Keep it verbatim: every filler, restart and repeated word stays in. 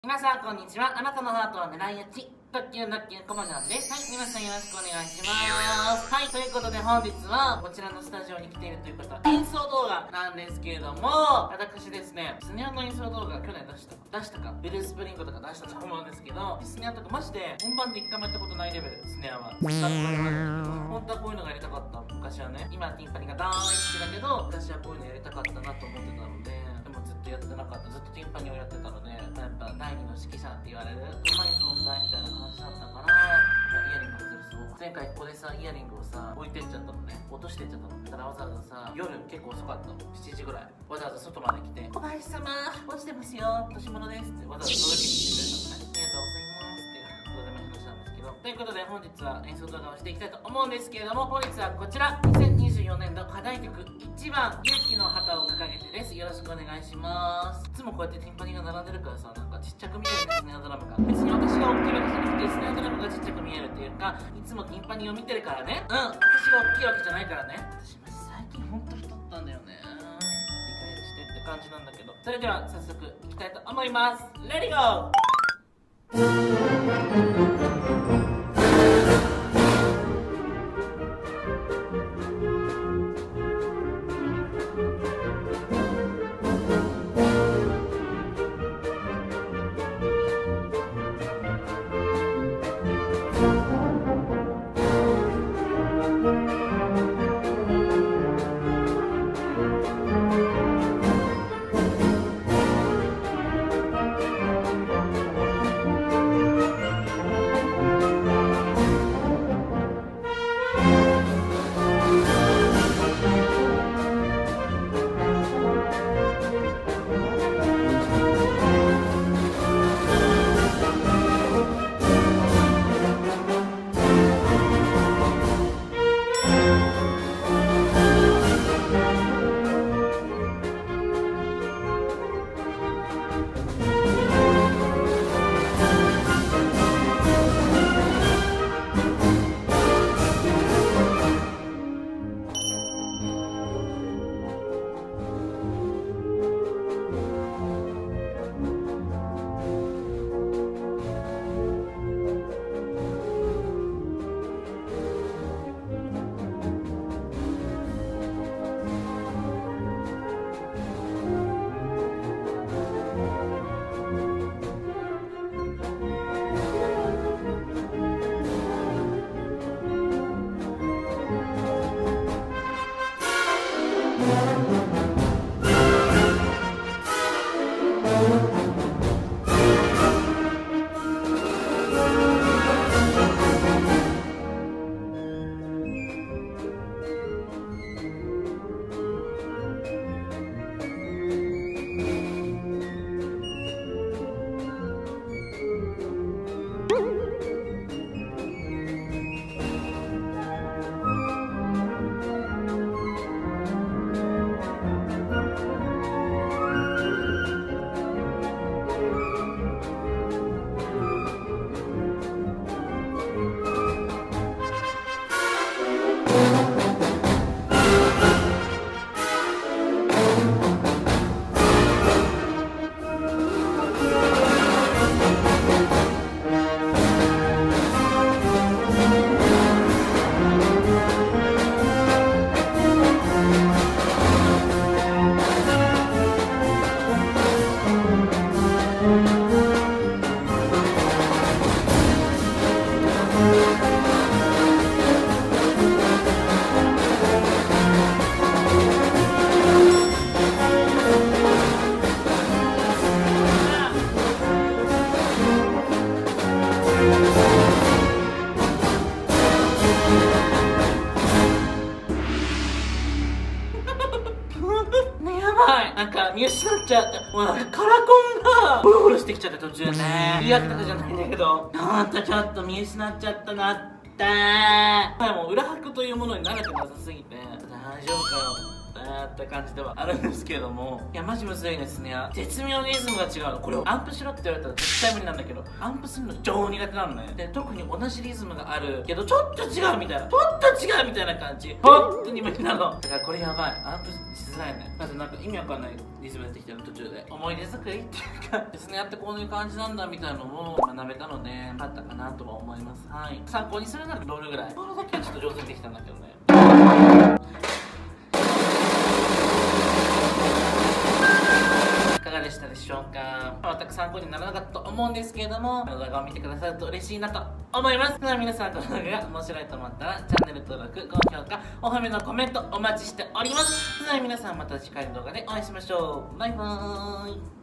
皆さんこんにちは。あなたのハートを狙い撃ち特急特急コモジョンです。はい、皆さんよろしくお願いします。はい、ということで本日はこちらのスタジオに来ているということは演奏動画なんですけれども、私ですね、スネアの演奏動画去年出した出したかブルースプリングとか出したと思うんですけど、スネアとかマジで本番で一回もやったことないレベル。スネアは本当はこういうのがやりたかった。昔はね、今はティンパニが大好きだけど昔はこういうのやりたかったなと思ってたので、でもずっとやってなかった。ずっとティンパニをやってたので、やっぱ第二の指揮者って言われるうまい存在みたいな感じだったかな。イヤリング外れそう。前回ここでさ、イヤリングをさ置いてっちゃったのね。落としてっちゃったの。だからわざわざさ、夜結構遅かったの、しちじぐらい、わざわざ外まで来て「小林様落ちてますよ、落とし物です」ってわざわざ届けに来てくれたのね。ありがとうございますってどうでもいい話なんですけど、ということで本日は演奏動画をしていきたいと思うんですけれども、本日はこちらにせんにじゅうよねんの課題曲いちばん勇気の旗を掲げてです。よろしくお願いします。いつもこうやってティンパニが並んでるからさ、なんかちっちゃく見えるんですね、ドラムが。別に私が大きいわけじゃなくて、スネアドラムがちっちゃく見えるっていうか、いつもティンパニを見てるからね。うん、私が大きいわけじゃないからね。私マジ最近ほんと太ったんだよね。理解してって感じなんだけど、それでは早速いきたいと思います。レディゴー。なんか見失っちゃって、もうなんかカラコンがボロボロしてきちゃって途中ね。言い訳とかじゃないんだけど、なんかちょっと見失っちゃったなって。もう裏拍というものに慣れてなさすぎて、大丈夫かよ大ーって感じではあるんですけれども、いやマジむずいですね。絶妙にリズムが違うの。これをアンプしろって言われたら絶対無理なんだけど、アンプするの超苦手なのね。で特に同じリズムがあるけどちょっと違うみたいな、ちょっと違うみたいな感じ、本当に無理なの。だからこれやばい、アンプしづらいね。だってなんか意味わかんないリズム出てきてる途中で、思い出作りっていうかですね、やってこういう感じなんだみたいなのを学べたのでよかったかなとは思います。はい、参考にするならロールぐらい、ロールだけはちょっと上手にできたんだけどね。いかがでしたでしょうか。全く参考にならなかったと思うんですけれども、この動画を見てくださると嬉しいなと思います。では皆さん、この動画が面白いと思ったらチャンネル登録、高評価、お褒めのコメントお待ちしております。それでは皆さん、また次回の動画でお会いしましょう。バイバーイ。